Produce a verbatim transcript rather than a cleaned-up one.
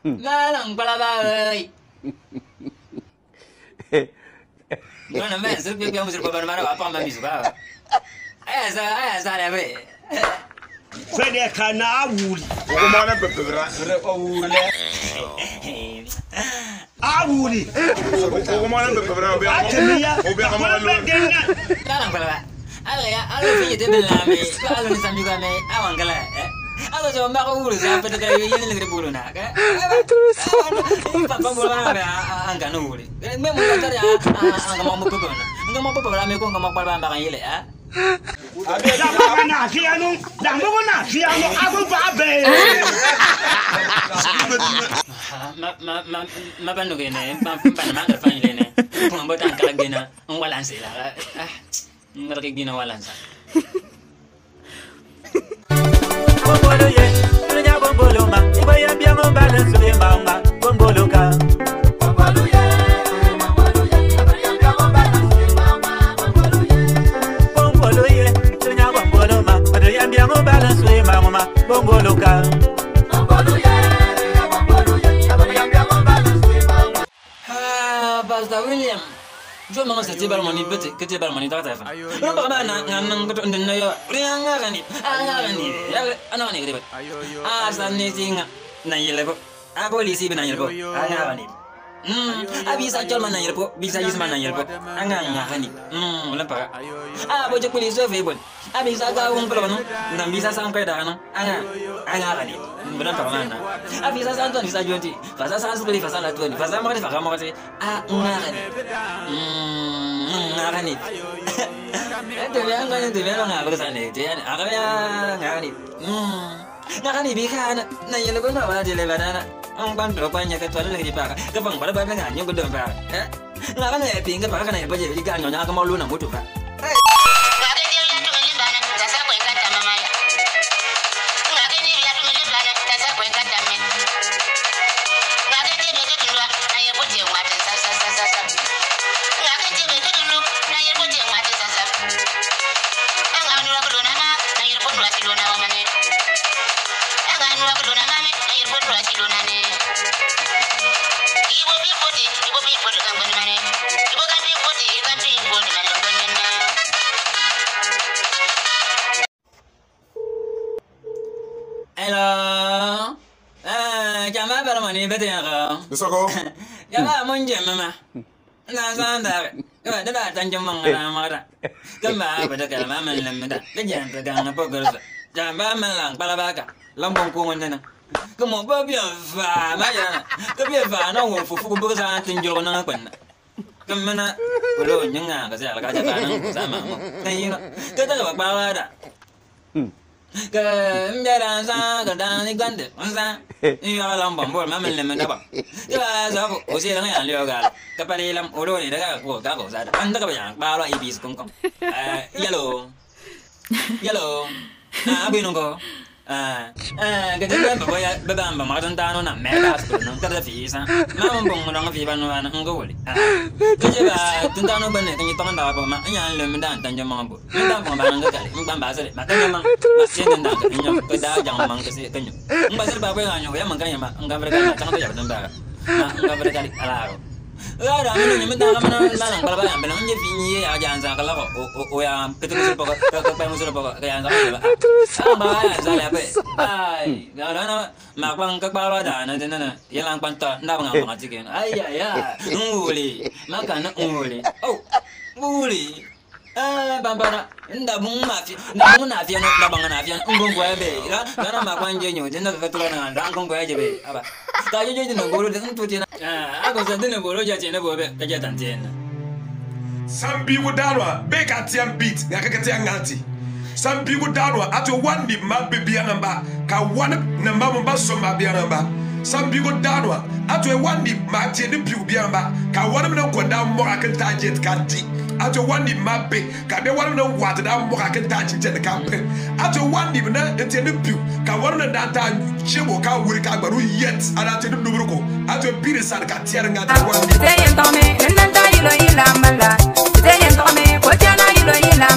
Malang palabay. Mana men, sebab dia mesti berapa mana apa mami suka. Ayah saya, ayah saya be. Fede kana awuli. Okumana bebera, awuli. Awuli. Okumana bebera, obi. Atemiya. Obi amana lu. Malang palabay. Ala ya, ala fiye tu belame. Ala ni sambil kami awang kala. Ala cuma mak urus apa tu kalau ini negeri bulu nak. Papa bulu mana angkat nuri. Memang macam ya, angkat mau buku mana? Angkat mau buku mana? Aku angkat mau palabay makan ile ya. Dah makan nasi anu, dah makan nasi anu, aku babe. Ma ma ma ma bantu gini, ma pan ma kerja ini ni. Kau buat angkat gini, walan sih lah. Ah, ngerti gini walan sah. Bombolo ye, tunya bombolo ma, iba yang biang balance sudah bangga, bombolo ka. Bombolo ye, bombolo ye, iba yang biang balance sudah bangga, bombolo ye. Bombolo ye, tunya bombolo ma, iba yang biang balance sudah bangga, bombolo ka. Bombolo ye, bombolo ye, iba yang biang balance sudah bangga. Ah, Pastor William. Jo mama sa tibar moni bete ke tibar moni ta ta fa. Ro ba ma na nan ko ndin na yo. Ri anga ga ni. Anga ga ni. Ya ana ni gede. Ah sa ni tinga. Na yele bo. A polisi be na yele bo. Anga ga ni. Hmm, abisa chol man na yele bo. Bisa yis man na yele bo. Anga nga ga ni. Hmm, wala pa. Ah bo je polisi fe bon. Abisa ga un pro no. Na bisa sang ko da no. Anga. Anga ga ni. Bulan pa man na. Abisa sa Anton bisa jonti. Fasa sa sukuli fasa la toni. Fasa ma fa ga ma ga ah nga ga ni. Hmm, nga ni. Ente biang kan ente biang nga berusaha ni. Jadi aga biang nga ni. Hmm, nga ni bika na na yelo ko na wala jele bana. Ang ban pro pa nya ka tuan lagi pa. Ka bang pada ba nga nyo ko dong pa. Eh? Nga kan e pinga pa ka na ba je bika nyo nya ka mo lu na mutu pa. Hello. Ah, jama bar mani bete ya ka. Bisoko. Jama mun je mama. Na san da. Ka da ba tan jama ngara mara. Kan ba ba da kalma man lamda. Da jan ta ga na pogar. Jama man lang bala ba ka. Lambon ko wanda na. Ka mo ba biya fa ma ya. Ka biya fa na wo fu fu ko sa tin jiro na kwan. Kan mana ko nyanga ka sa ka ta nan ko sa ma mo. Kai no. Ka ta ba ba da. Ke mbiara sa ke dan ni gande sa ni ya lam bom bol ma men le men ba ke sa ko o se lang ya leo ga ke pa le lam o lo ni da ko ka ko sa da an da ka ba ba lo i bis kong kong eh yellow yellow ah abi no ko ah eh ke ke ba ya ba ba ma tan ta no na me ka ko no ka da fi sa ma mon bong no fi ba no na ngo woli ah ke je ba tan ta no ba ne ke ni tong da ba ma nya le men dan tan je ma bo ni dan ba ba nga ka le ba ba sa le ma tan ma Sian dan tak nyok pada jangan mang kesi kenyok. Mbak ser bapak yang nyok ya makanya mak enggak mereka macam tu ya betul mbak. Enggak mereka alaro. Ada mana nyemen tak mana malang balap yang benar je fini ya jangan salah kalau o ya ketemu sur pokok ke musuh pokok kayak sama ya. Ah mbak saya apa? Ai, ada nama mak bang ke bawah dah nanti nana. Yang lang pantat ndak ngapa ngajikan. Ai ya ya, nguli. Makan nguli. Oh, nguli. Ah, bambara, nda bung mafia, nda bung mafia, nda bang mafia, unggung gua be, lah, karena mak wanje nyo, jenna keturunan nanda, unggung gua aja be, apa? Kayu jadi nang bolu dengan tujuan, ah, aku sedih nang bolu jadi nang bolu be, kerja tanjen. Sambi udalwa, be katiam beat, ngaka katiam ngati. Sambi udalwa, atu wandi mabbe bianamba, ka wana namba mba somba bianamba. Sambi udalwa, atu wandi mati ni piu bianamba, ka wana mna kwenda mora kentajet kati. Ato wandi mabe ka be wani nan wata da mu ka kan ta cince da kampe ato wandi na ente ne biu ka wani nan da ta chebo ka wuri ka gbaru yet ana te dum nuruko ato bire san ka tiar nga ta wandi te yen tome nan ta yilo ila mala te yen tome ko jana yilo ila